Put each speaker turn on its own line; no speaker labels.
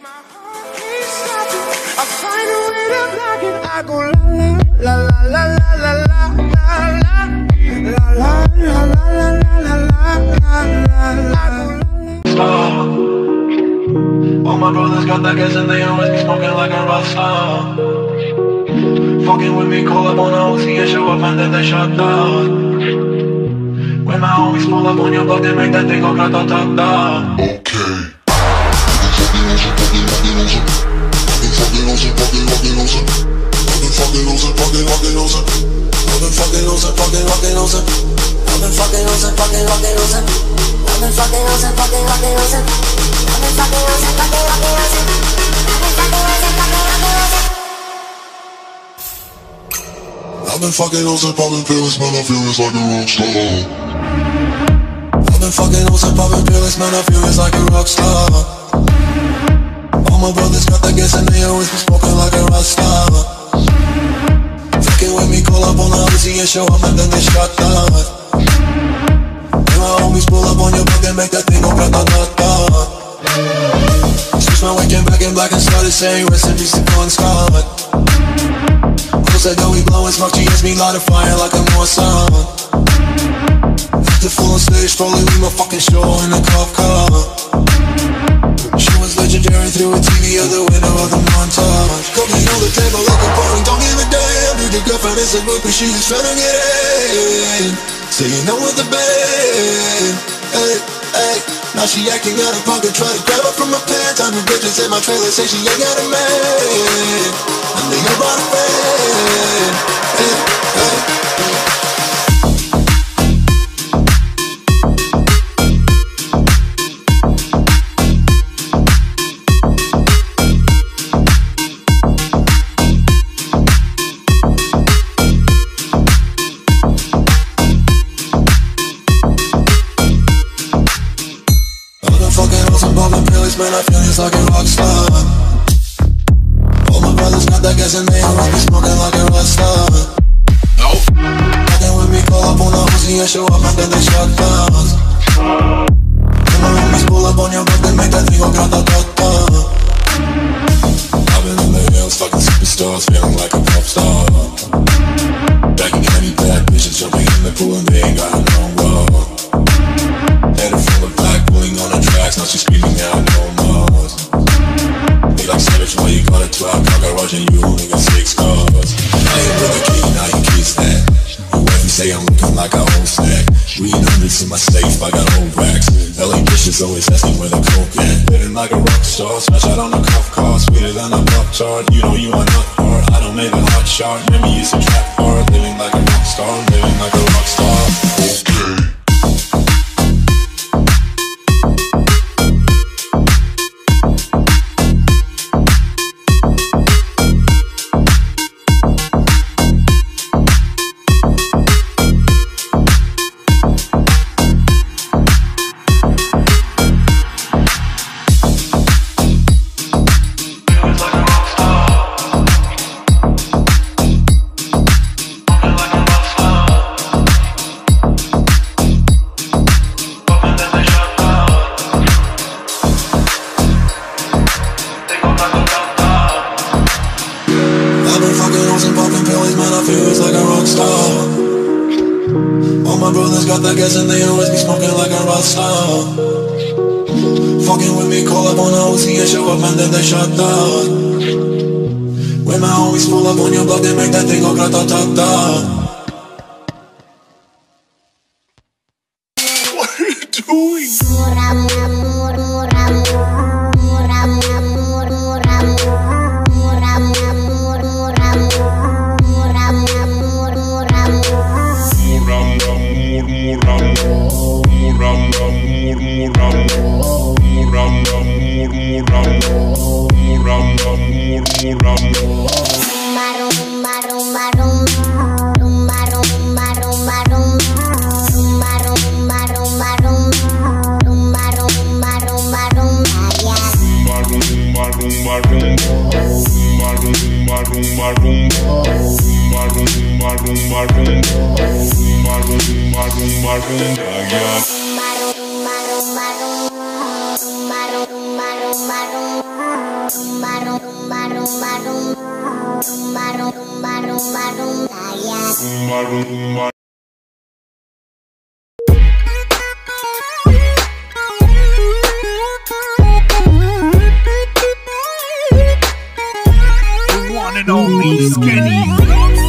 All my brothers got that gas and they always be smoking like a rock star. Fucking with me, call up on a Uzi and show up and then they shut down. When my homies pull up on your block, they make that thing go grata-ta-ta. Okay. I've been fucking hoes and popping pills, man, I feel it's like a rock star. I've been fucking hoes and popping pills, man, I feel it's like a rock star. All my brothers got that gas and they always be smoking like a rock star. Fucking with me, call up on the Uzi and show up and then they shut down. When my homies pull up on your block, they make that thing go grata-ta-ta. Switch my weekend back in black and started saying rest in peace to Bon Scott. Said that we blowin' smoke, she hits me light a fire like a Mossad. After full on stage, probably leave my fucking show in a cop car. She was legendary through a TV out the window of the montage. Cooking on the table like a party, don't give a damn. Dude, your girlfriend is a group and she was tryna get in. Saying no with the band. Hey, hey. Now she acting out of pocket, try to grab her from my pants. I'm the bitches in my trailer, say she ain't got a man. And they ain't brought a fan. Hey, hey, hey. Man, I feel it's like a rock star. All my brothers got that gas and they always be smoking like a rock star. Nope. Fucking with me, call up on the Uzi and show up and then they shut down. When my homies pull up on your block, they make that thing go grata-ta-ta. I've been in the hills, fucking superstars, feeling like a pop star. Backing any bad bitches, jumping in the pool and they ain't got no wall. Head full of black, pulling on the tracks, now she's screaming out no more. They like savage, why you got a 12 car garage and you only got 6 cars. I ain't with a key, now you kiss that. Your wife, you say I'm looking like a whole snack. 300s in my safe, I got old racks. LA bitches always asking where the coke at. Living like a rock star, smash out on a cuff car. Sweeter than a pop chart, you know you are not hard. I don't make a hot shot, maybe it's a trap bar. Living like a rock star, living like a rock star. Okay. I guess and they always be smoking like a rock star. Fucking with me, call up on a Uzi and show up and then they shut down. When my homies pull up on your block, they make that thing go grata-ta-ta. What are you doing?
Maroon. One and only Skinny.